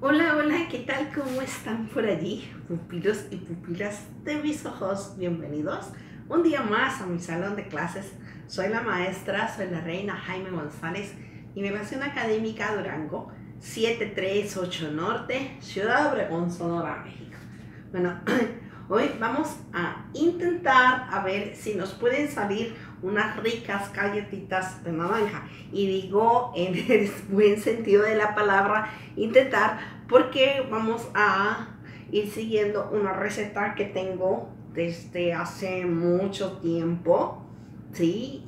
Hola, hola, ¿qué tal? ¿Cómo están por allí? Pupilos y pupilas de mis ojos, bienvenidos un día más a mi salón de clases. Soy la maestra, soy la reina Jaime González, Innovación Académica Durango, 738 Norte, Ciudad Obregón, Sonora, México. Bueno, hoy vamos a intentar a ver si nos pueden salir unas ricas galletitas de naranja. Y digo en el buen sentido de la palabra intentar, porque vamos a ir siguiendo una receta que tengo desde hace mucho tiempo, ¿sí?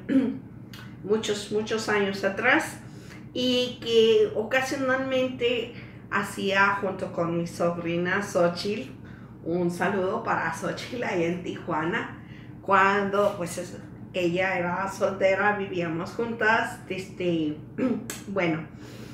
Muchos años atrás, y que ocasionalmente hacía junto con mi sobrina Xochitl. Un saludo para Xochitl ahí en Tijuana, cuando pues ella era soltera, vivíamos juntas. Bueno,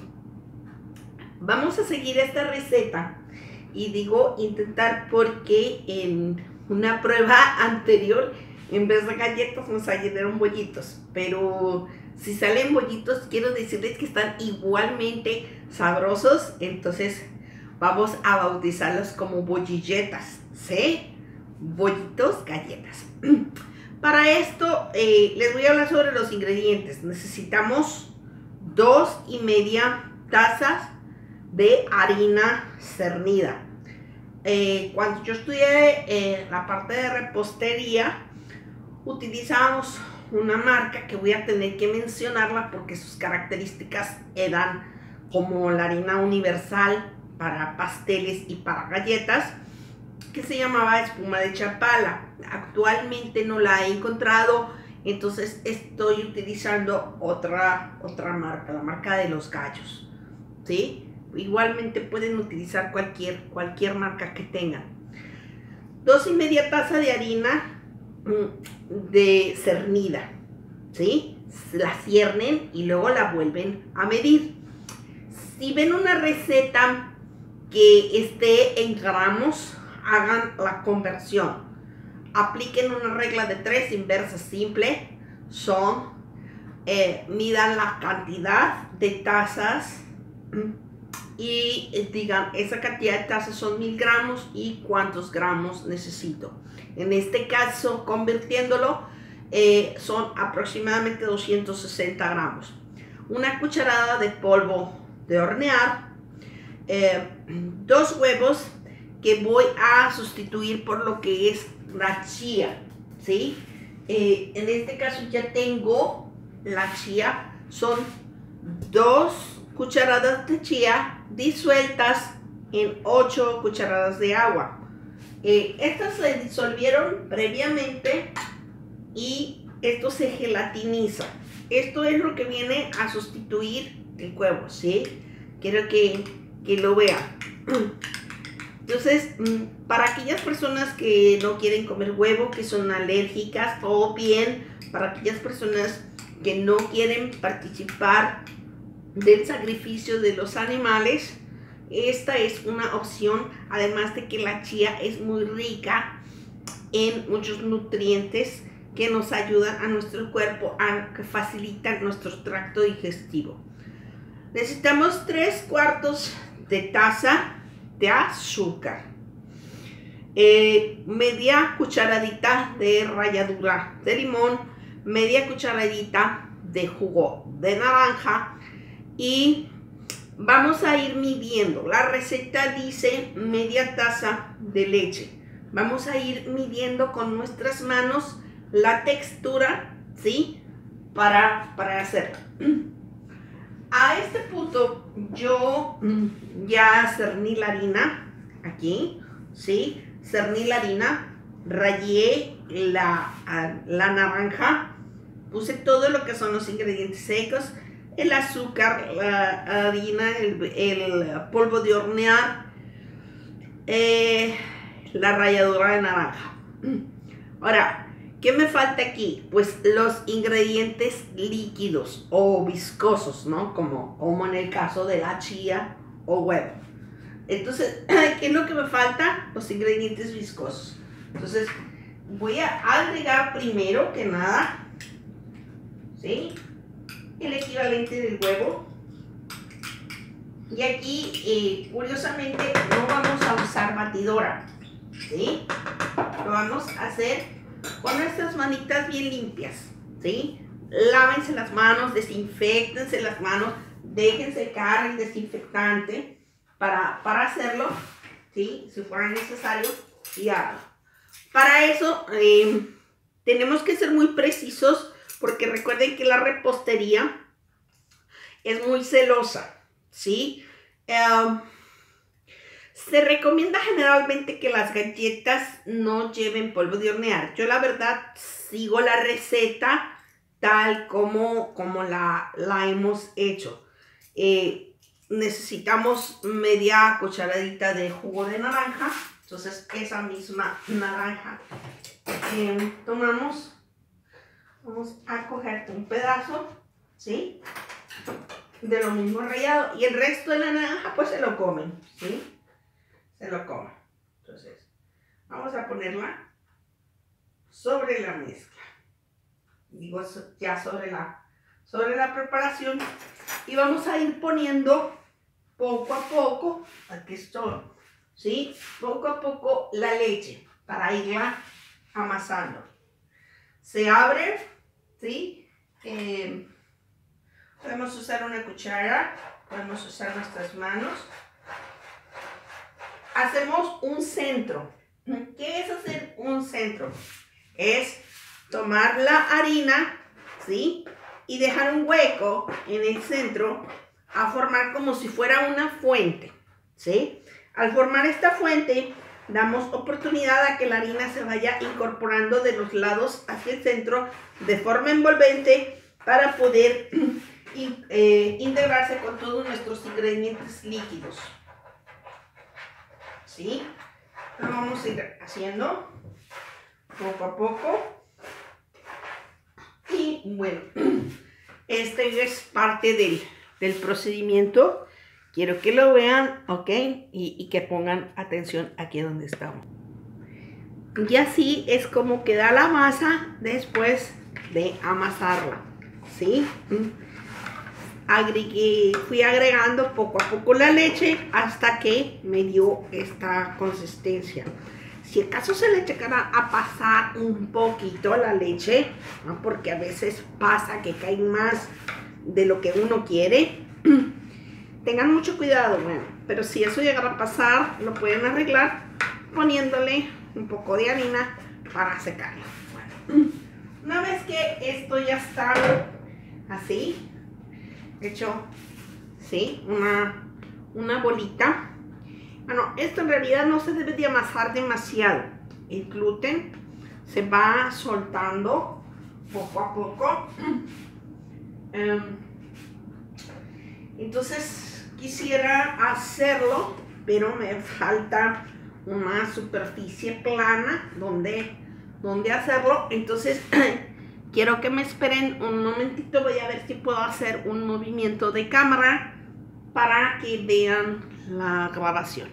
vamos a seguir esta receta, y digo intentar porque en una prueba anterior, en vez de galletas nos salieron bollitos, pero si salen bollitos quiero decirles que están igualmente sabrosos. Entonces vamos a bautizarlos como bollilletas, ¿sí? Bollitos, galletas. Para esto les voy a hablar sobre los ingredientes. Necesitamos 2,5 tazas de harina cernida. Cuando yo estudié la parte de repostería, utilizábamos una marca que voy a tener que mencionarla porque sus características eran como la harina universal para pasteles y para galletas, que se llamaba espuma de Chapala. Actualmente no la he encontrado, entonces estoy utilizando otra marca, la marca de los gallos, ¿sí? Igualmente pueden utilizar cualquier marca que tengan. 2,5 tazas de harina de cernida, ¿sí? La ciernen y luego la vuelven a medir. Si ven una receta que esté en gramos, hagan la conversión. Apliquen una regla de 3 inversa simple. Midan la cantidad de tazas y digan, esa cantidad de tazas son 1000 gramos y cuántos gramos necesito. En este caso, convirtiéndolo, son aproximadamente 260 gramos. Una cucharada de polvo de hornear, 2 huevos que voy a sustituir por lo que es la chía, ¿sí? En este caso ya tengo la chía, son 2 cucharadas de chía disueltas en 8 cucharadas de agua. Estas se disolvieron previamente y esto se gelatiniza. Esto es lo que viene a sustituir el huevo, ¿sí? Quiero que lo vean. Entonces, para aquellas personas que no quieren comer huevo, que son alérgicas, o bien para aquellas personas que no quieren participar del sacrificio de los animales, esta es una opción, además de que la chía es muy rica en muchos nutrientes que nos ayudan a nuestro cuerpo, que facilitan nuestro tracto digestivo. Necesitamos 3/4 de taza de azúcar, media cucharadita de ralladura de limón, media cucharadita de jugo de naranja, y vamos a ir midiendo. La receta dice media taza de leche. Vamos a ir midiendo con nuestras manos la textura, ¿sí? Para hacerla. A este punto yo ya cerní la harina aquí, ¿sí? Cerní la harina, rallé la naranja, puse todo lo que son los ingredientes secos, el azúcar, la harina, el polvo de hornear, la ralladura de naranja. Ahora, ¿qué me falta aquí? Pues los ingredientes líquidos o viscosos, ¿no? Como en el caso de la chía o huevo. Entonces, ¿qué es lo que me falta? Los ingredientes viscosos. Entonces, voy a agregar primero que nada, ¿sí?, el equivalente del huevo. Y aquí, curiosamente, no vamos a usar batidora, ¿sí? Lo vamos a hacer con nuestras manitas bien limpias, ¿sí? Lávense las manos, desinféctense las manos, dejen secar el desinfectante para hacerlo, ¿sí? Si fuera necesario, y háganlo. Para eso tenemos que ser muy precisos, porque recuerden que la repostería es muy celosa, ¿sí? Se recomienda generalmente que las galletas no lleven polvo de hornear. Yo la verdad sigo la receta tal como la hemos hecho. Necesitamos media cucharadita de jugo de naranja. Entonces esa misma naranja tomamos, vamos a coger un pedazo, ¿sí? De lo mismo rallado, y el resto de la naranja pues se lo comen, ¿sí? Se lo comen. Entonces vamos a ponerla sobre la mezcla, digo ya sobre la preparación, y vamos a ir poniendo poco a poco, aquí estoy, ¿sí? Poco a poco la leche para irla amasando. Se abre, ¿sí? Podemos usar una cuchara, podemos usar nuestras manos. Hacemos un centro. ¿Qué es hacer un centro? Es tomar la harina, ¿sí? Y dejar un hueco en el centro a formar como si fuera una fuente, ¿sí? Al formar esta fuente, damos oportunidad a que la harina se vaya incorporando de los lados hacia el centro de forma envolvente para poder integrarse con todos nuestros ingredientes líquidos, ¿sí? Lo vamos a ir haciendo poco a poco. Y bueno, este es parte del procedimiento. Quiero que lo vean, ¿ok? Y que pongan atención aquí donde estamos. Y así es como queda la masa después de amasarla, ¿sí? Fui agregando poco a poco la leche hasta que me dio esta consistencia. Si acaso se le llegará a pasar un poquito la leche, ¿no? Porque a veces pasa que cae más de lo que uno quiere, tengan mucho cuidado, bueno, pero si eso llegara a pasar, lo pueden arreglar poniéndole un poco de harina para secarlo. Bueno, una vez que esto ya está así, hecho, ¿sí? Una bolita. Bueno, esto en realidad no se debe de amasar demasiado. El gluten se va soltando poco a poco. Entonces quisiera hacerlo, pero me falta una superficie plana donde hacerlo. Entonces quiero que me esperen un momentito. Voy a ver si puedo hacer un movimiento de cámara para que vean la grabación.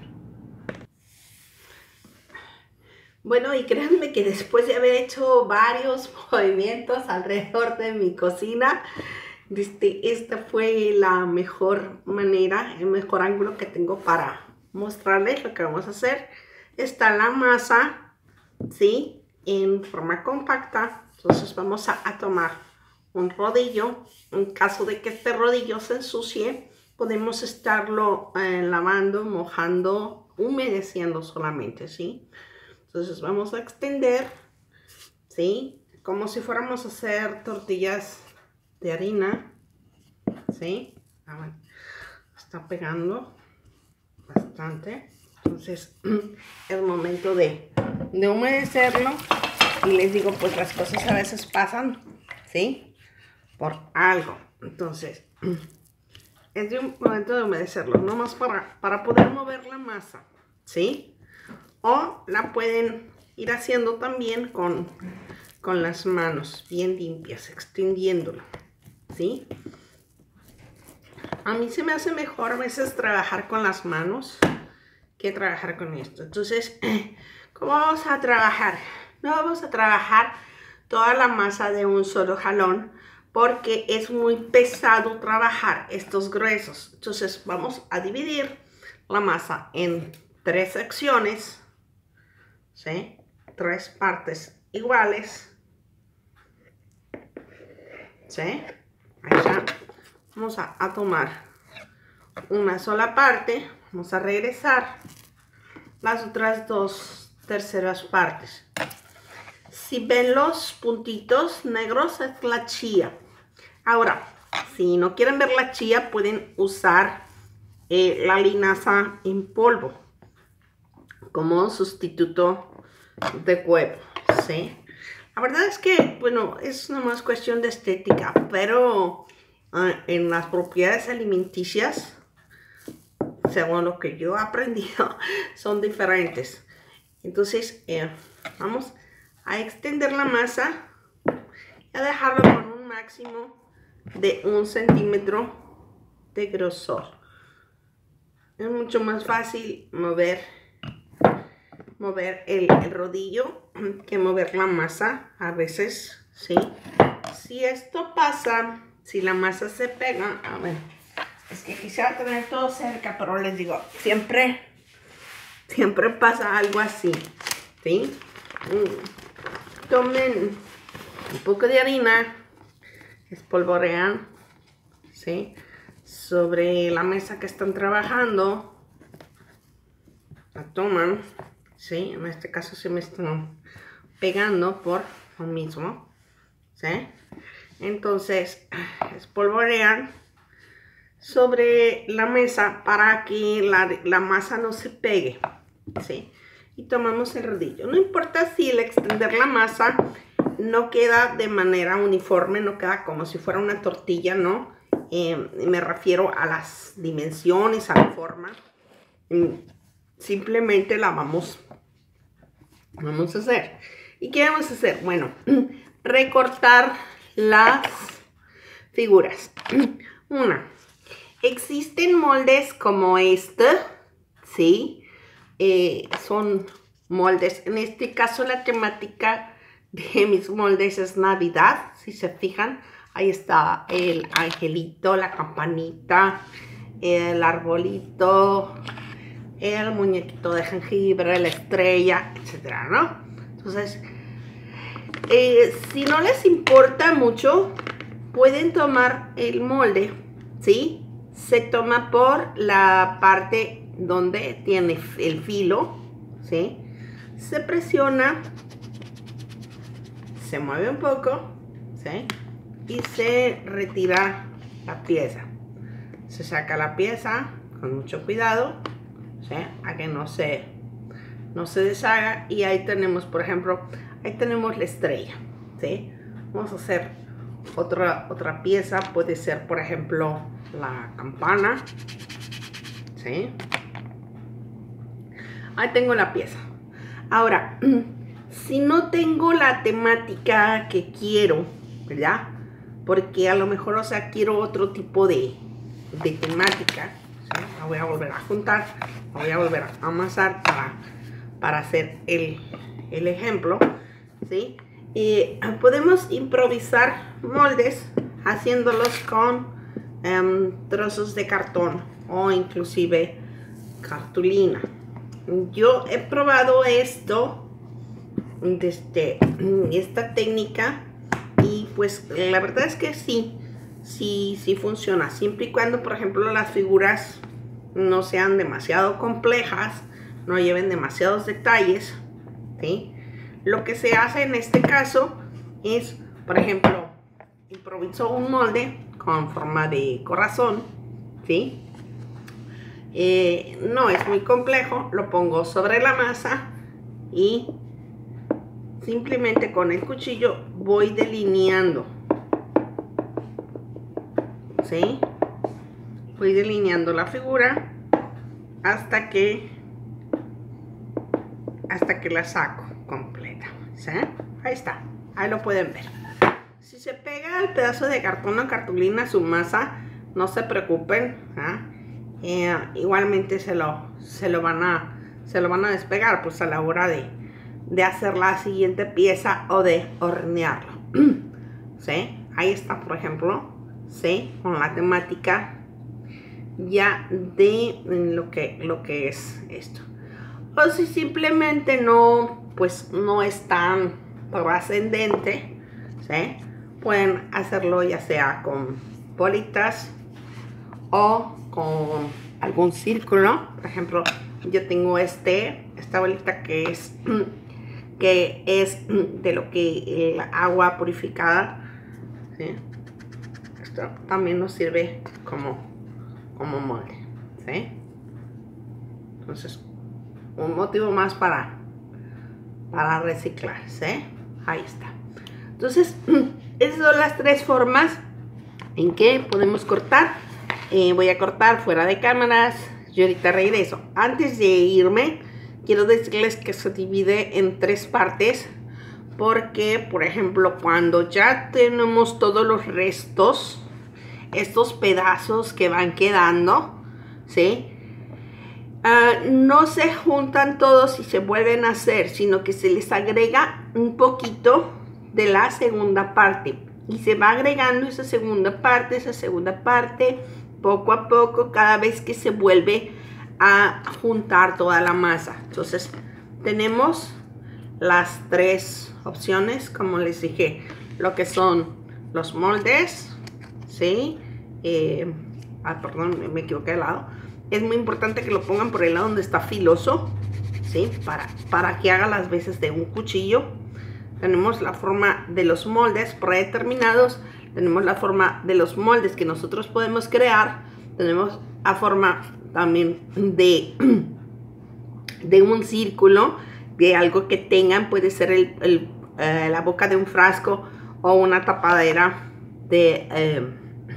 Bueno, y créanme que después de haber hecho varios movimientos alrededor de mi cocina, esta fue la mejor manera, el mejor ángulo que tengo para mostrarles lo que vamos a hacer. Está la masa, ¿sí? En forma compacta. Entonces vamos a tomar un rodillo. En caso de que este rodillo se ensucie, podemos estarlo lavando, mojando, humedeciendo solamente, ¿sí? Entonces vamos a extender, ¿sí? Como si fuéramos a hacer tortillas de harina, ¿sí? Bueno, está pegando bastante. Entonces es momento de humedecerlo. Y les digo, pues las cosas a veces pasan, ¿sí? Por algo. Entonces es de un momento de humedecerlo, nomás para poder mover la masa, ¿sí? O la pueden ir haciendo también con las manos bien limpias, extendiéndolo, ¿sí? A mí se me hace mejor a veces trabajar con las manos que trabajar con esto. Entonces, ¿cómo vamos a trabajar? No vamos a trabajar toda la masa de un solo jalón, porque es muy pesado trabajar estos gruesos. Entonces vamos a dividir la masa en 3 secciones, ¿sí? 3 partes iguales, ¿sí? Ahí ya. Vamos a tomar una sola parte, vamos a regresar las otras 2 terceras partes. Si ven los puntitos negros, es la chía. Ahora, si no quieren ver la chía, pueden usar la linaza en polvo como sustituto de huevo, ¿sí? La verdad es que, bueno, es nomás cuestión de estética, pero en las propiedades alimenticias, según lo que yo he aprendido, son diferentes. Entonces, vamos a extender la masa y a dejarlo con un máximo de 1 centímetro de grosor. Es mucho más fácil mover el rodillo que mover la masa a veces, ¿sí? Si esto pasa, si la masa se pega, a ver, es que quisiera tener todo cerca, pero les digo, siempre pasa algo así, ¿sí? Tomen un poco de harina, espolvorean, ¿sí? Sobre la mesa que están trabajando, la toman, ¿sí? En este caso se me están pegando por lo mismo, ¿sí? Entonces, espolvorean sobre la mesa para que la masa no se pegue, ¿sí? Y tomamos el rodillo. No importa si el extender la masa no queda de manera uniforme, no queda como si fuera una tortilla, ¿no? Me refiero a las dimensiones, a la forma. Simplemente la vamos a hacer. ¿Y qué vamos a hacer? Bueno, recortar las figuras. Existen moldes como este, ¿sí? Son moldes. En este caso la temática de mis moldes es Navidad, si se fijan. Ahí está el angelito, la campanita, el arbolito, el muñequito de jengibre, la estrella, etcétera, ¿no? Entonces, si no les importa mucho, pueden tomar el molde, ¿sí? Se toma por la parte donde tiene el filo, ¿sí? Se presiona, se mueve un poco, ¿sí? Y se retira la pieza. Se saca la pieza con mucho cuidado, ¿sí? A que no se deshaga. Y ahí tenemos, por ejemplo, ahí tenemos la estrella, ¿sí? Vamos a hacer otra pieza. Puede ser, por ejemplo, la campana, ¿sí? Ahí tengo la pieza. Ahora, si no tengo la temática que quiero, ¿verdad? Porque a lo mejor, o sea, quiero otro tipo de temática, ¿sí? La voy a volver a juntar, la voy a volver a amasar para hacer el ejemplo, ¿sí? Podemos improvisar moldes haciéndolos con trozos de cartón o inclusive cartulina. Yo he probado esta técnica y pues la verdad es que sí funciona, siempre y cuando, por ejemplo, las figuras no sean demasiado complejas, no lleven demasiados detalles, ¿sí? Lo que se hace en este caso es, por ejemplo, improviso un molde con forma de corazón, ¿sí? No es muy complejo, lo pongo sobre la masa y simplemente con el cuchillo voy delineando, ¿sí? Voy delineando la figura hasta que la saco completa, ¿sí? Ahí está, ahí lo pueden ver. Si se pega el pedazo de cartón o cartulina a su masa, no se preocupen, ¿eh? Igualmente se lo van a despegar pues a la hora de hacer la siguiente pieza o de hornearlo, ¿sí? ahí está, por ejemplo, ¿sí? Con la temática ya de lo que es esto. O si simplemente no, pues no es tan trascendente, ¿sí? Pueden hacerlo ya sea con bolitas o con algún círculo. Por ejemplo, yo tengo esta bolita que es de lo que el agua purificada, ¿sí? Esto también nos sirve como molde, ¿sí? Entonces, un motivo más para reciclar, ¿sí? Ahí está. Entonces, esas son las tres formas en que podemos cortar. Voy a cortar fuera de cámaras. Yo ahorita regreso. Antes de irme, quiero decirles que se divide en tres partes. Porque, por ejemplo, cuando ya tenemos todos los restos, estos pedazos que van quedando, ¿sí? No se juntan todos y se vuelven a hacer, sino que se les agrega un poquito de la segunda parte. Y se va agregando esa segunda parte, poco a poco, cada vez que se vuelve a juntar toda la masa. Entonces, tenemos las tres opciones, como les dije, lo que son los moldes, ¿sí? Perdón, me equivoqué de lado. Es muy importante que lo pongan por el lado donde está filoso, ¿sí? Para que haga las veces de un cuchillo. Tenemos la forma de los moldes predeterminados. Tenemos la forma de los moldes que nosotros podemos crear. Tenemos la forma también de un círculo, de algo que tengan. Puede ser la boca de un frasco o una tapadera de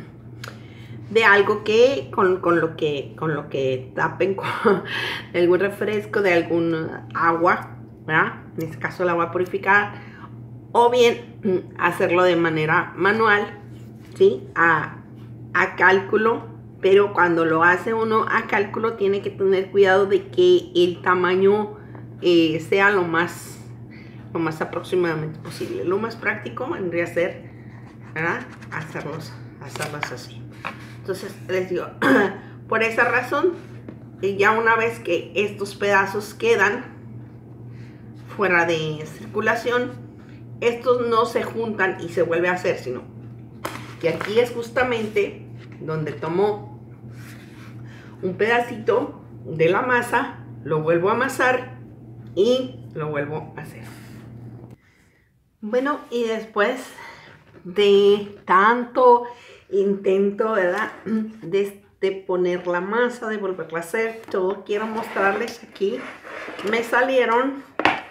algo que con lo que tapen, con algún refresco, de algún agua, ¿verdad? En este caso el agua purificada, o bien hacerlo de manera manual, ¿sí? A cálculo. Pero cuando lo hace uno a cálculo, tiene que tener cuidado de que el tamaño sea lo más aproximadamente posible. Lo más práctico vendría a ser, ¿verdad? Hacerlos así. Entonces les digo, por esa razón, ya una vez que estos pedazos quedan fuera de circulación, estos no se juntan y se vuelve a hacer, sino que aquí es justamente donde tomo un pedacito de la masa, lo vuelvo a amasar y lo vuelvo a hacer. Bueno, y después de tanto intento, ¿verdad? De poner la masa, de volverla a hacer, todo, quiero mostrarles aquí. Me salieron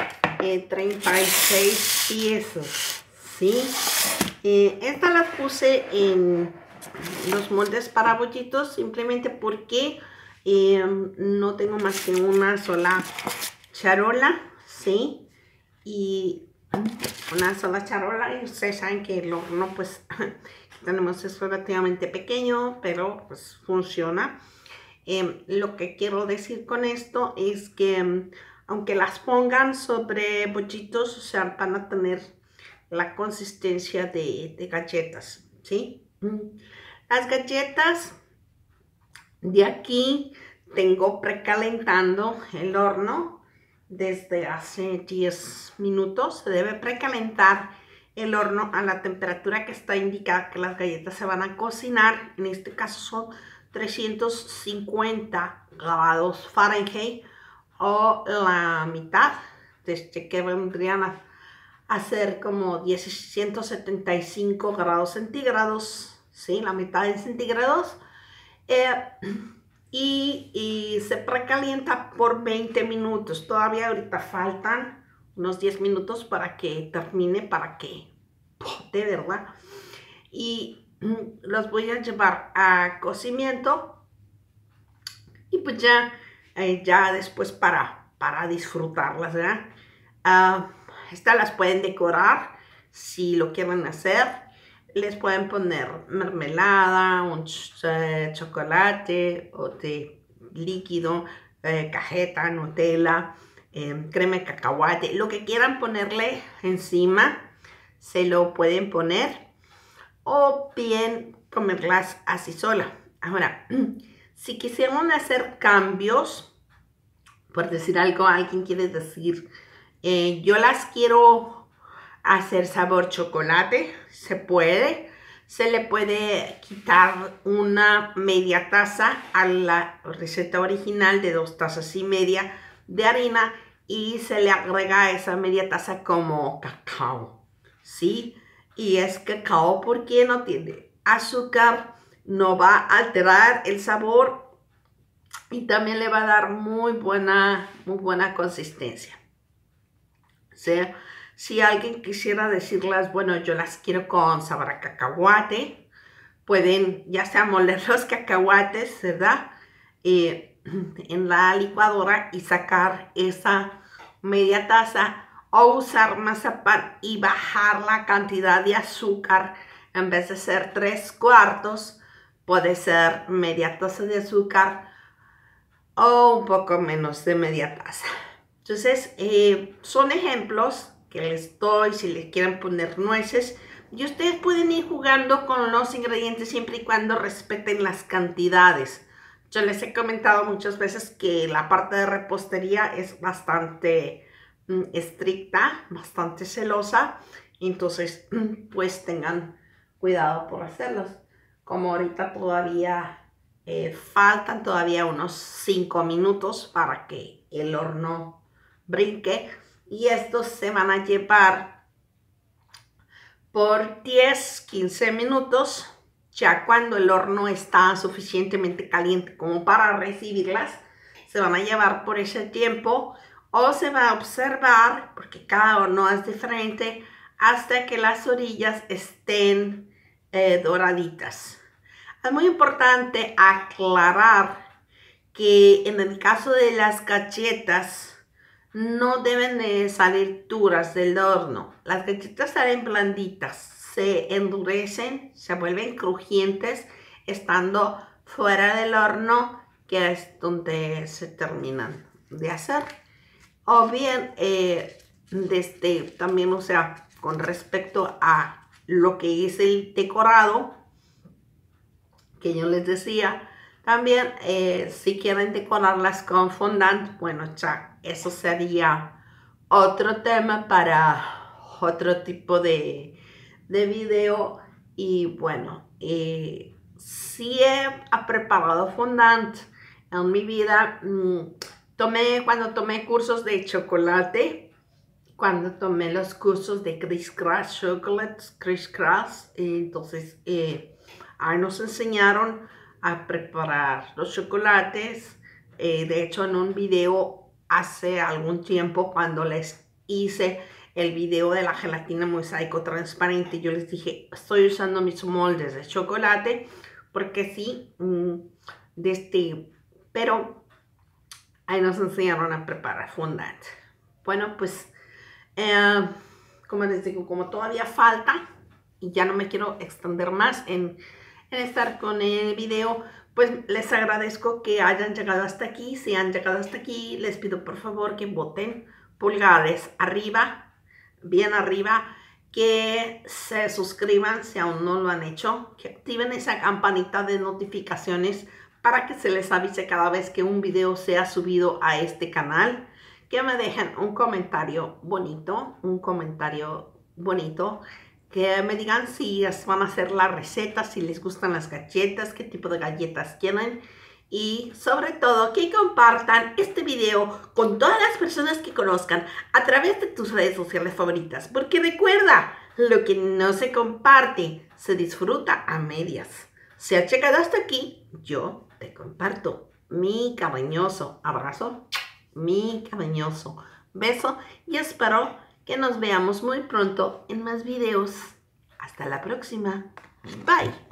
36 piezas, ¿sí? Estas las puse en los moldes para bollitos simplemente porque no tengo más que una sola charola, ¿sí? Y una sola charola, y ustedes saben que el horno pues tenemos, es relativamente pequeño, pero pues funciona. Lo que quiero decir con esto es que aunque las pongan sobre bollitos, o sea, van a tener la consistencia de galletas, ¿sí? Las galletas de aquí tengo precalentando el horno desde hace 10 minutos. Se debe precalentar el horno a la temperatura que está indicada que las galletas se van a cocinar. En este caso son 350 grados Fahrenheit, o la mitad, desde que vendrían a ser como 175 grados centígrados, ¿sí? La mitad en centígrados. Y se precalienta por 20 minutos. Todavía ahorita faltan unos 10 minutos para que termine, para que de verdad. Y los voy a llevar a cocimiento. Y pues ya después para disfrutarlas, ¿verdad? Estas las pueden decorar si lo quieren hacer. Les pueden poner mermelada, un chocolate o té líquido, cajeta, Nutella, crema de cacahuate. Lo que quieran ponerle encima se lo pueden poner. o bien comerlas así sola. Ahora, si quisieran hacer cambios, por decir algo, alguien quiere decir, yo las quiero hacer sabor chocolate, se puede. Se le puede quitar una media taza a la receta original de 2 tazas y media de harina y se le agrega esa media taza como cacao, ¿sí? Y es cacao porque no tiene azúcar, no va a alterar el sabor y también le va a dar muy buena consistencia. O sea, si alguien quisiera decirlas, bueno, yo las quiero con sabor a cacahuate, pueden ya sea moler los cacahuates, ¿verdad? En la licuadora y sacar esa media taza o usar mazapán y bajar la cantidad de azúcar. En vez de ser 3/4, puede ser media taza de azúcar o un poco menos de media taza. Entonces, son ejemplos que les doy si les quieren poner nueces. Y ustedes pueden ir jugando con los ingredientes siempre y cuando respeten las cantidades. Yo les he comentado muchas veces que la parte de repostería es bastante estricta, bastante celosa. Entonces, pues tengan cuidado por hacerlos. Como ahorita todavía faltan todavía unos 5 minutos para que el horno brinque y estos se van a llevar por 10-15 minutos. Ya cuando el horno está suficientemente caliente como para recibirlas, se van a llevar por ese tiempo o se va a observar, porque cada horno es diferente, hasta que las orillas estén doraditas. Es muy importante aclarar que en el caso de las galletas no deben de salir duras del horno. Las galletas salen blanditas, se endurecen, se vuelven crujientes estando fuera del horno, que es donde se terminan de hacer. O bien, también, o sea, con respecto a lo que es el decorado, que yo les decía, también si quieren decorarlas con fondant, bueno, ya eso sería otro tema para otro tipo de video. Y bueno, sí he preparado fondant en mi vida. Cuando tomé cursos de chocolate, cuando tomé los cursos de Chris Crash Chocolate, entonces ahí nos enseñaron a preparar los chocolates. De hecho, en un video hace algún tiempo, cuando les hice el video de la gelatina mosaico transparente, yo les dije, estoy usando mis moldes de chocolate porque sí, pero ahí nos enseñaron a preparar fondant. Bueno, pues como les digo, como todavía falta y ya no me quiero extender más en estar con el video, pues les agradezco que hayan llegado hasta aquí. Si han llegado hasta aquí, les pido por favor que voten pulgares arriba, bien arriba, que se suscriban si aún no lo han hecho, que activen esa campanita de notificaciones para que se les avise cada vez que un video sea subido a este canal, que me dejen un comentario bonito, que me digan si van a hacer la receta, si les gustan las galletas, qué tipo de galletas quieren. Y sobre todo, que compartan este video con todas las personas que conozcan a través de tus redes sociales favoritas. Porque recuerda, lo que no se comparte, se disfruta a medias. Si has llegado hasta aquí, yo te comparto mi cariñoso abrazo, mi cariñoso beso y espero que nos veamos muy pronto en más videos. Hasta la próxima. Bye.